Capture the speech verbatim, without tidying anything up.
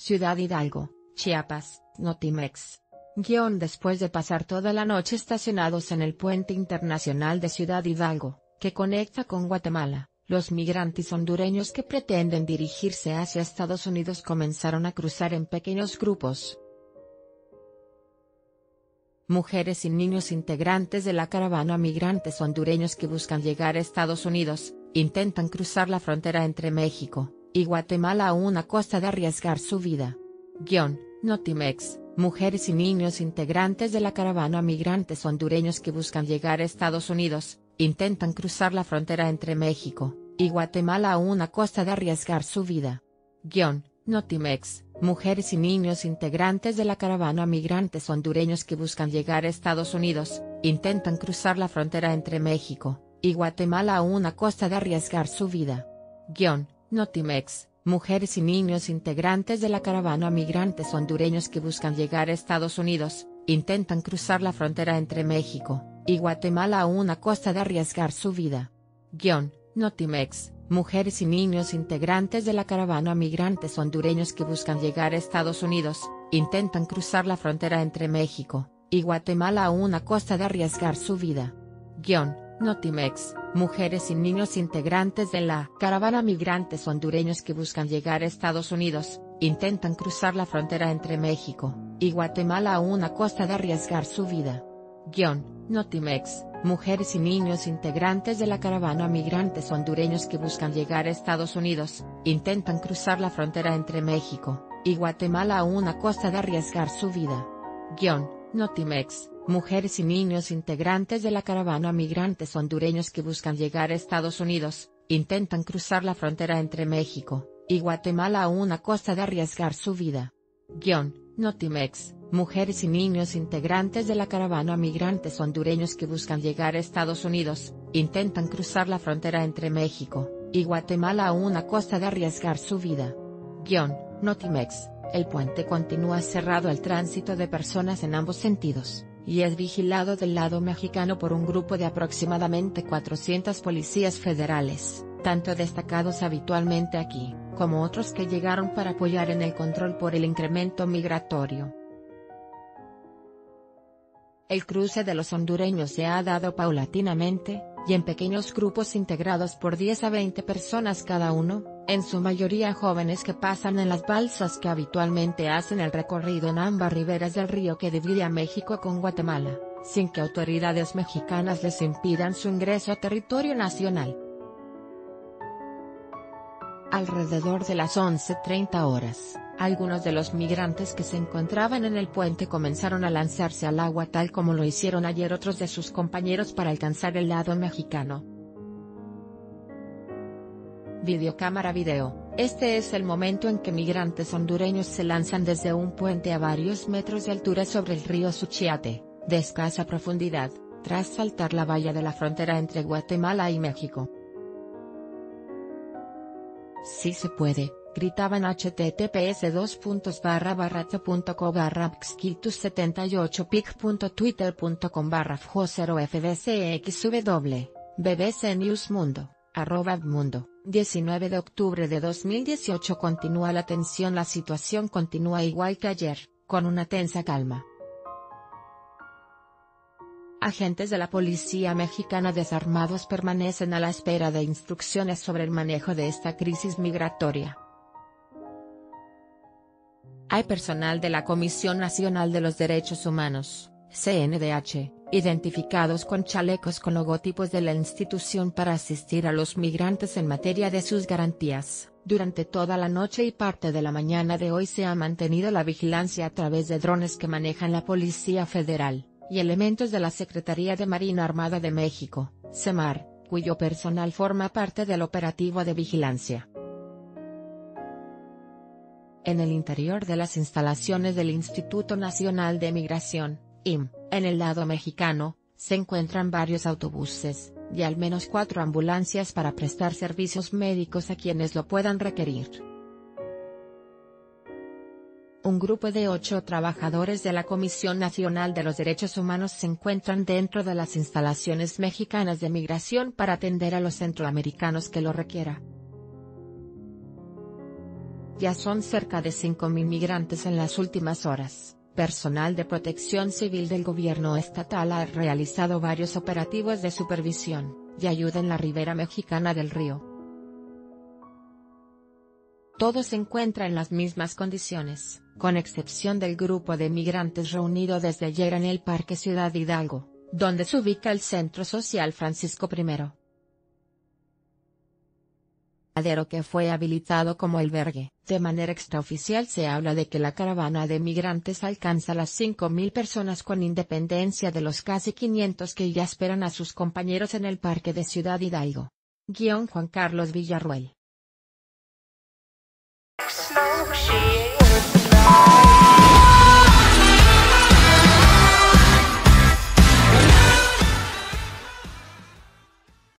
Ciudad Hidalgo, Chiapas, Notimex. Guión Después de pasar toda la noche estacionados en el puente internacional de Ciudad Hidalgo, que conecta con Guatemala, los migrantes hondureños que pretenden dirigirse hacia Estados Unidos comenzaron a cruzar en pequeños grupos. Mujeres y niños integrantes de la caravana migrantes hondureños que buscan llegar a Estados Unidos, intentan cruzar la frontera entre México y Guatemala a una costa de arriesgar su vida. Guión, Notimex. Mujeres y niños integrantes de la caravana migrantes hondureños que buscan llegar a Estados Unidos, intentan cruzar la frontera entre México y Guatemala a una costa de arriesgar su vida. Guión, Notimex. Mujeres y niños integrantes de la caravana migrantes hondureños que buscan llegar a Estados Unidos, intentan cruzar la frontera entre México y Guatemala a una costa de arriesgar su vida. Guión, Notimex. Mujeres y niños integrantes de la caravana migrantes hondureños que buscan llegar a Estados Unidos, intentan cruzar la frontera entre México y Guatemala a una costa de arriesgar su vida. Guión, Notimex. Mujeres y niños integrantes de la caravana migrantes hondureños que buscan llegar a Estados Unidos, intentan cruzar la frontera entre México y Guatemala a una costa de arriesgar su vida. Guión, Notimex. Mujeres y niños integrantes de la caravana migrantes hondureños que buscan llegar a Estados Unidos, intentan cruzar la frontera entre México y Guatemala a una costa de arriesgar su vida. Guión, Notimex. Mujeres y niños integrantes de la caravana migrantes hondureños que buscan llegar a Estados Unidos, intentan cruzar la frontera entre México y Guatemala a una costa de arriesgar su vida. Guión, Notimex. Mujeres y niños integrantes de la caravana migrantes hondureños que buscan llegar a Estados Unidos, intentan cruzar la frontera entre México y Guatemala a una costa de arriesgar su vida. Guión, Notimex. Mujeres y niños integrantes de la caravana migrantes hondureños que buscan llegar a Estados Unidos, intentan cruzar la frontera entre México y Guatemala a una costa de arriesgar su vida. Guión, Notimex. El puente continúa cerrado al tránsito de personas en ambos sentidos, y es vigilado del lado mexicano por un grupo de aproximadamente cuatrocientos policías federales, tanto destacados habitualmente aquí, como otros que llegaron para apoyar en el control por el incremento migratorio. El cruce de los hondureños se ha dado paulatinamente, y en pequeños grupos integrados por diez a veinte personas cada uno, en su mayoría jóvenes que pasan en las balsas que habitualmente hacen el recorrido en ambas riberas del río que divide a México con Guatemala, sin que autoridades mexicanas les impidan su ingreso a territorio nacional. Alrededor de las once treinta horas, algunos de los migrantes que se encontraban en el puente comenzaron a lanzarse al agua tal como lo hicieron ayer otros de sus compañeros para alcanzar el lado mexicano. Videocámara Video. Este es el momento en que migrantes hondureños se lanzan desde un puente a varios metros de altura sobre el río Suchiate, de escasa profundidad, tras saltar la valla de la frontera entre Guatemala y México. Sí se puede, gritaban https dos puntos barra barra t punto co barra pxquitus setenta y ocho pic punto twitter punto com barra fjo cero fdcxw, bbc news mundo, arroba mundo. diecinueve de octubre de dos mil dieciocho. Continúa la tensión. La situación continúa igual que ayer, con una tensa calma. Agentes de la policía mexicana desarmados permanecen a la espera de instrucciones sobre el manejo de esta crisis migratoria. Hay personal de la Comisión Nacional de los Derechos Humanos, C N D H, identificados con chalecos con logotipos de la institución para asistir a los migrantes en materia de sus garantías. Durante toda la noche y parte de la mañana de hoy se ha mantenido la vigilancia a través de drones que manejan la Policía Federal y elementos de la Secretaría de Marina Armada de México, SEMAR, cuyo personal forma parte del operativo de vigilancia. En el interior de las instalaciones del Instituto Nacional de Migración, I M, en el lado mexicano, se encuentran varios autobuses, y al menos cuatro ambulancias para prestar servicios médicos a quienes lo puedan requerir. Un grupo de ocho trabajadores de la Comisión Nacional de los Derechos Humanos se encuentran dentro de las instalaciones mexicanas de migración para atender a los centroamericanos que lo requieran. Ya son cerca de cinco mil migrantes en las últimas horas. Personal de Protección Civil del gobierno estatal ha realizado varios operativos de supervisión y ayuda en la ribera mexicana del río. Todos se encuentran en las mismas condiciones, con excepción del grupo de migrantes reunido desde ayer en el Parque Ciudad Hidalgo, donde se ubica el Centro Social Francisco primero. Que fue habilitado como albergue. De manera extraoficial se habla de que la caravana de migrantes alcanza las cinco mil personas con independencia de los casi quinientos que ya esperan a sus compañeros en el Parque de Ciudad Hidalgo. Guión Juan Carlos Villarruel. Smoke, she